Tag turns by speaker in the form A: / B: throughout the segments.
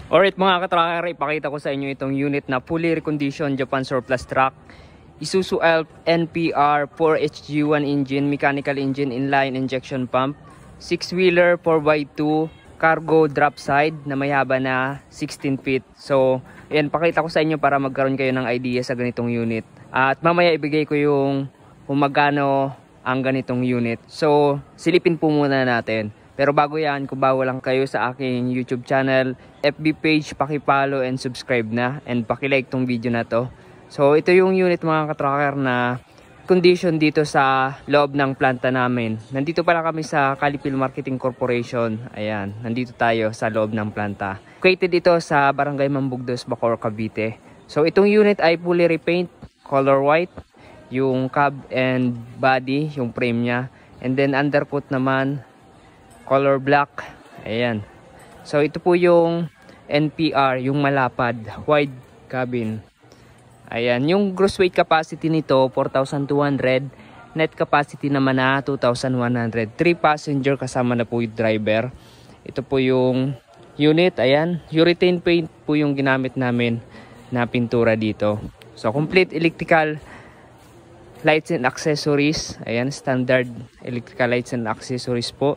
A: Alright mga katracker, ipakita ko sa inyo itong unit na fully reconditioned Japan surplus truck. Isuzu Elf NPR 4HG1 engine, mechanical engine, inline injection pump, 6-wheeler 4x2, cargo drop side na may haba na 16 feet. So, ayan, pakita ko sa inyo para magkaroon kayo ng idea sa ganitong unit. At mamaya ibigay ko yung kung magkano ang ganitong unit. So, silipin po muna natin. Pero bago yan, kung bago lang kayo sa aking YouTube channel, FB page, paki-follow and subscribe na. And paki-like tong video na to. So ito yung unit mga katracker na condition dito sa loob ng planta namin. Nandito pala kami sa Calipil Marketing Corporation. Ayan, nandito tayo sa loob ng planta. Located ito sa Barangay Mambugdos, Bacoor, Cavite. So itong unit ay fully repaint, color white. Yung cab and body, yung frame niya. And then undercoat naman, color black. Ayan. So ito po yung NPR, yung malapad, wide cabin. Ayan, yung gross weight capacity nito 4,200, net capacity naman na 2,100. 3 passenger kasama na po yung driver. Ito po yung unit, ayan. Urethane paint po yung ginamit namin na pintura dito. So complete electrical lights and accessories. Ayan, standard electrical lights and accessories po.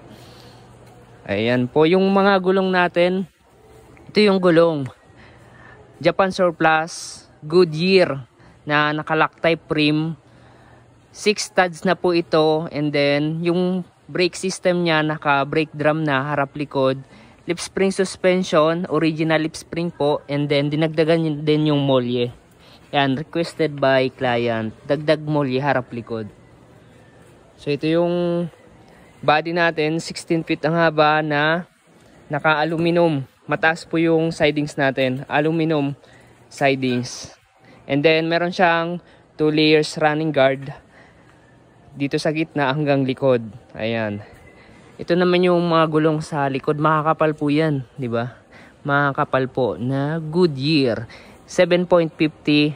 A: Ayan po yung mga gulong natin. Ito yung gulong Japan surplus Goodyear na naka-lock type rim. 6 studs na po ito. And then yung brake system niya naka-brake drum na harap likod. Lip spring suspension, original lip spring po. And then dinagdagan din yung molye. Yan, requested by client. Dagdag molye harap likod. So ito yung body natin, 16 feet ang haba na naka-aluminum. Mataas po yung sidings natin, aluminum sidings. And then meron siyang 2 layers running guard dito sa gitna hanggang likod. Ayan. Ito naman yung mga gulong sa likod, makakapal po yan, di ba? Makakapal po na Goodyear 7.50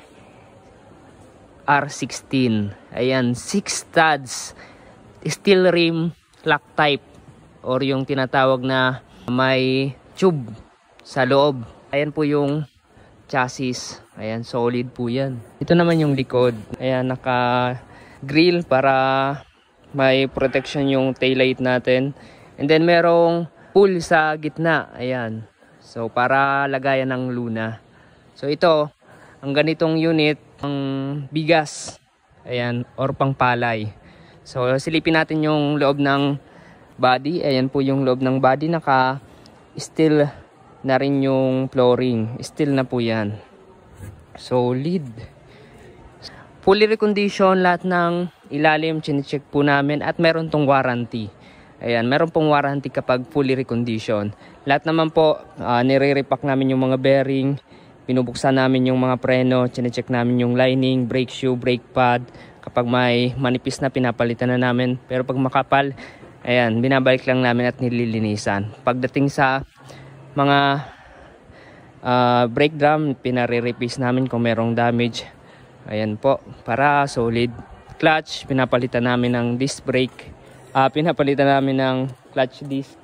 A: R16. Ayan, 6 studs, steel rim, lock type or yung tinatawag na may tube sa loob. Ayan po yung chassis. Ayan, solid po yan. Ito naman yung likod. Ayan, naka grill para may protection yung taillight natin. And then merong pool sa gitna. Ayan. So para lagayan ng luna. So ito, ang ganitong unit, ang bigas. Ayan, or pangpalay. So silipin natin yung loob ng body. Ayan po yung loob ng body. Naka-steel na rin yung flooring. Steel na po yan. Solid. Fully reconditioned lahat ng ilalim. Chine-check po namin. At meron tong warranty. Ayan, meron pong warranty kapag fully reconditioned. Lahat naman po, nire-repack namin yung mga bearing. Pinubuksan namin yung mga preno. Chine-check namin yung lining, brake shoe, brake pad. Kapag may manipis na, pinapalitan na namin. Pero pag makapal, ayan, binabalik lang namin at nililinisan. Pagdating sa mga brake drum, pinare-replace namin kung merong damage. Ayan po, para solid. Clutch, pinapalitan namin ng disc brake. Pinapalitan namin ng clutch disc.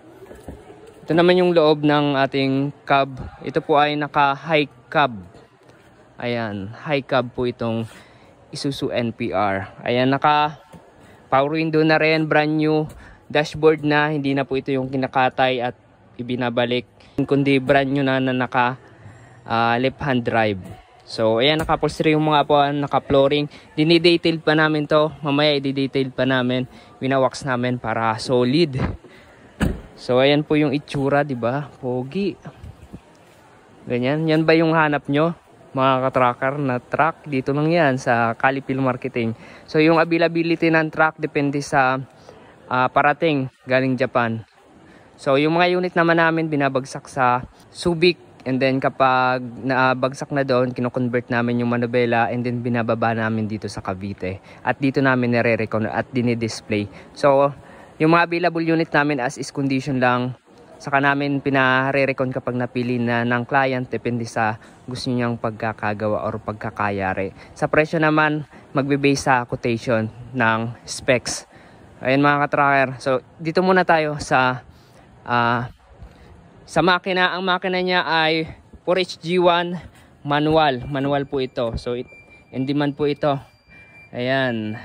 A: Ito naman yung loob ng ating cab. Ito po ay naka-high cab. Ayan, high cab po itong Isuzu NPR. Ayan, naka power window na rin, brand new dashboard na, hindi na po ito yung kinakatay at ibinabalik, kundi brand new na naka left hand drive. So ayan, naka-upholstery yung mga po, naka-flooring. Dinidetail pa namin to, mamaya i-detail pa namin, winawax namin para solid. So ayan po yung itsura, di ba? Pogi. Ganyan, yan ba yung hanap nyo? Mga katracker na truck, dito lang yan sa Calipil Marketing. So yung availability ng truck depende sa parating galing Japan. So yung mga unit naman namin binabagsak sa Subic, and then kapag nabagsak na doon, kino-convert namin yung manubela and then binababa namin dito sa Cavite. At dito namin nire-recon at dinidisplay. So yung mga available unit namin as is condition lang, saka namin pinare-recon kapag napili na ng client, depende sa gusto niyang pagkakagawa or pagkakayari. Sa presyo naman, magbe-base sa quotation ng specs. Ayan mga katracker. So dito muna tayo sa Sa makina, ang makina niya ay 4HG1 manual. Manual po ito. So in demand po ito. Ayan.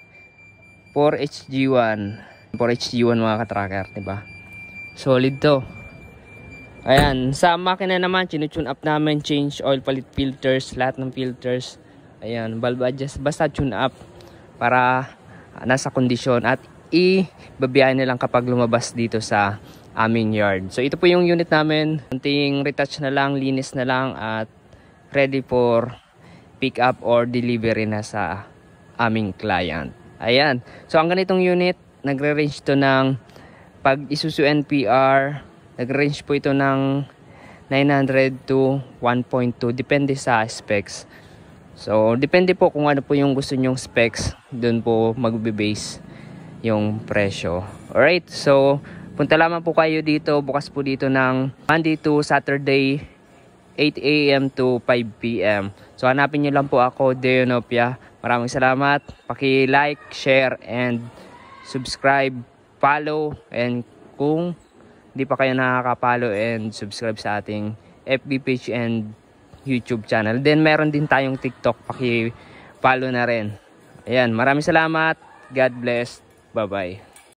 A: 4HG1. 4HG1 mga ka-tracker, diba? Solid to. Ayan, sa makina naman, tune up namin, change oil, palit filters, lahat ng filters. Ayan, valve adjust, basta tune up para nasa kondisyon at ibabiyahin na lang kapag lumabas dito sa aming yard. So ito po yung unit namin, konting retouch na lang, linis na lang at ready for pick up or delivery na sa aming client. Ayan, so ang ganitong unit, nagre-range to ng pag Isuzu NPR, nag-range po ito ng 900 to 1.2. Depende sa specs. So, depende po kung ano po yung gusto nyong specs. Doon po magbe-base yung presyo. Alright, so punta lamang po kayo dito. Bukas po dito ng Monday to Saturday, 8 AM to 5 PM. So, hanapin nyo lang po ako, Deonopia. Maraming salamat. Paki-like, share, and subscribe, follow, and kung hindi pa kayo nakaka-follow and subscribe sa ating FB page and YouTube channel. Then meron din tayong TikTok, paki-follow na rin. Ayan, maraming salamat. God bless. Bye-bye.